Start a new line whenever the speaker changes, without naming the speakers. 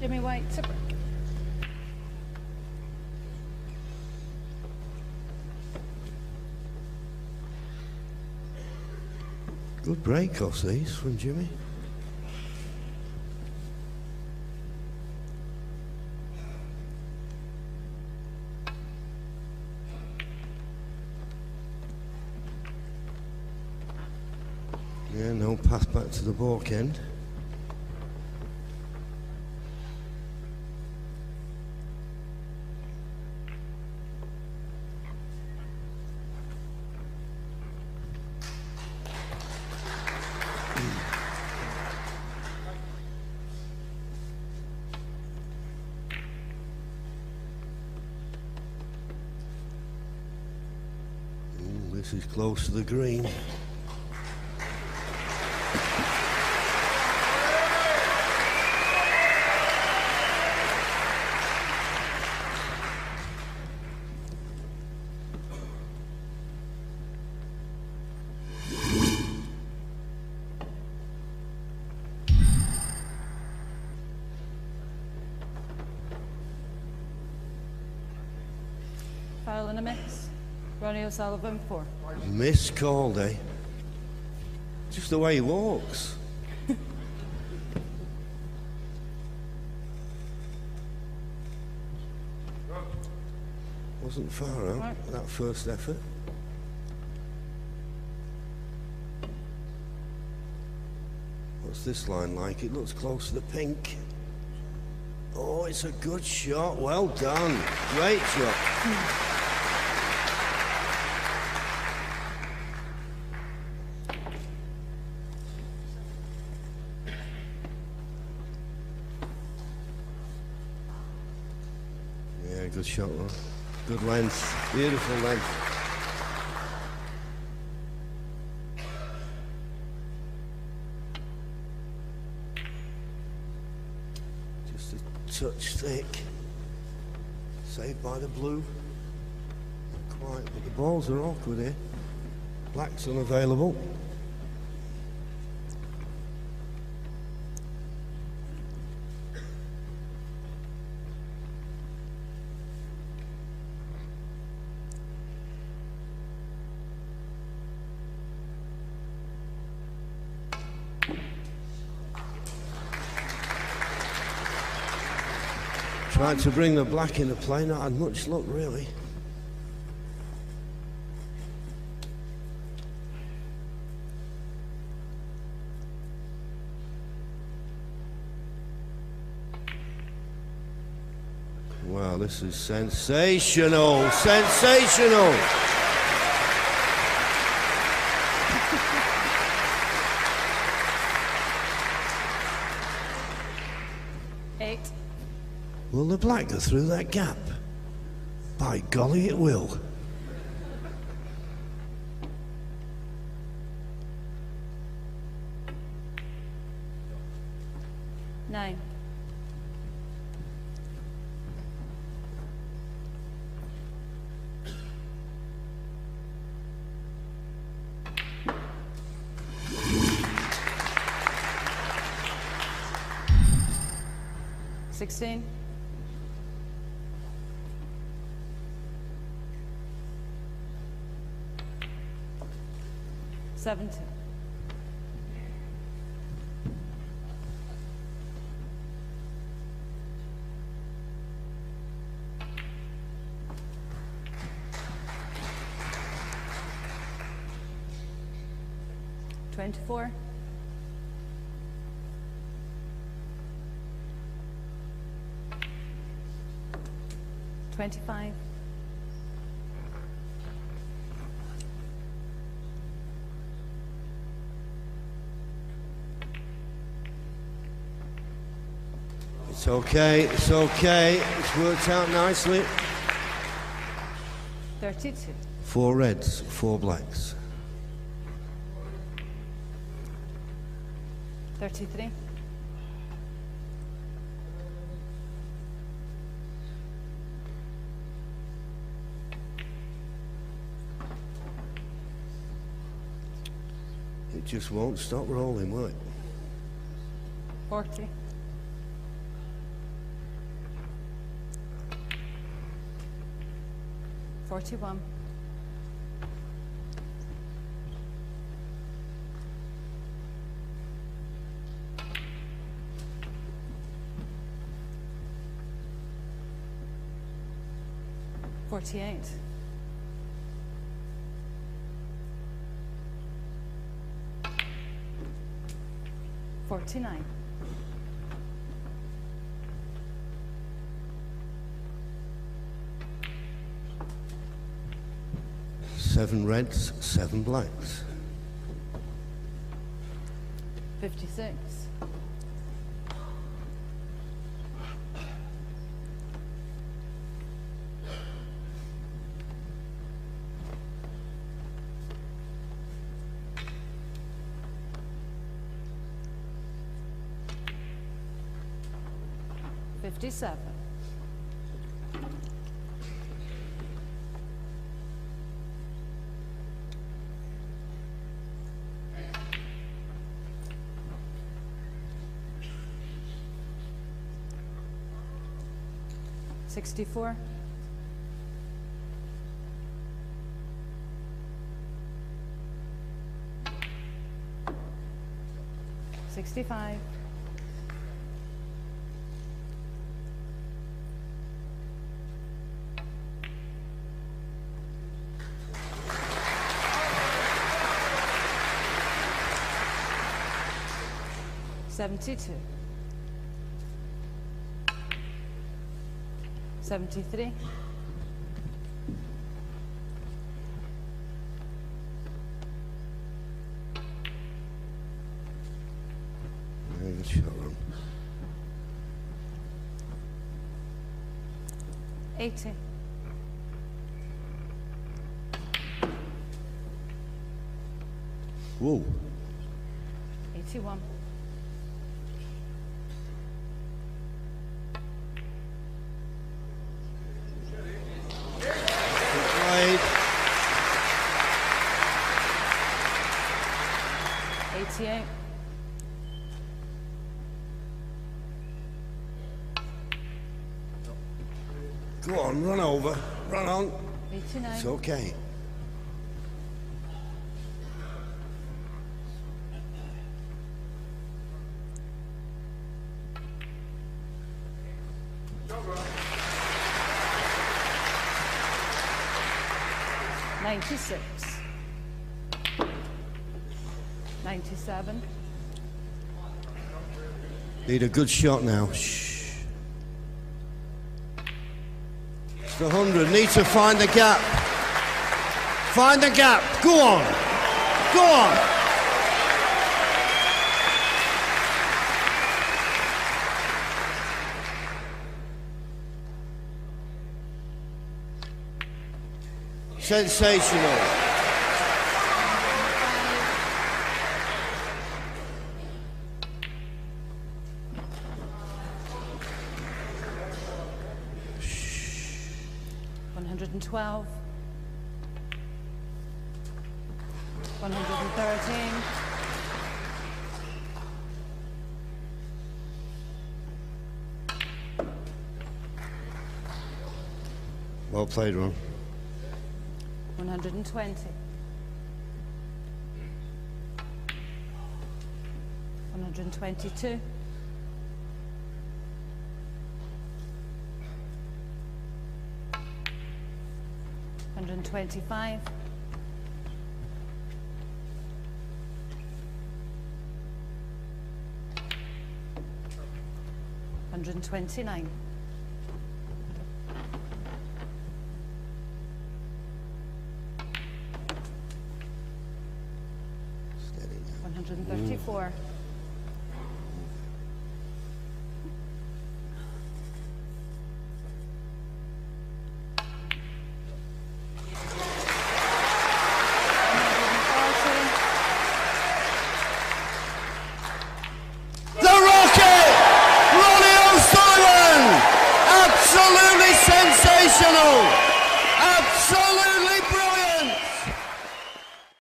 Jimmy White to break.
Good break off these from Jimmy. Yeah, no pass back to the balk end. This is close to the green.
Foul and a miss. Ronnie Sullivan, 4.
Miss called, eh? Just the way he walks. Wasn't far out,
Right.
that first effort. What's this line like? It looks close to the pink. Oh, it's a good shot. Well done. Great shot. Yeah, good shot, Ron. Good length. Beautiful length. Just a touch thick. Saved by the blue. Not quite, but the balls are awkward here. Black's unavailable. Tried to bring the black into play, not had much luck really. Wow, this is sensational, sensational. Will the black go through that gap? By golly, it will.
Nine. Sixteen. 17. $24. 25.
'It's okay, it's okay. It's worked out nicely.
32.
4 reds, 4 blacks.
33.
It just won't stop rolling, will it?
40. 41. $48. 49.
7 reds, 7 blacks.
56. 57. 64. 65. 72. 73. 80. 81. 88.
'Go on, run over. Run on.
89.
It's okay. 96. 97. Need a good shot now. Shh. It's the 100. Need to find the gap. Find the gap. Go on. Go on. Sensational.
Shh. 112. 113.
'Well played, Ron.
120. 122. 125. 129. 134.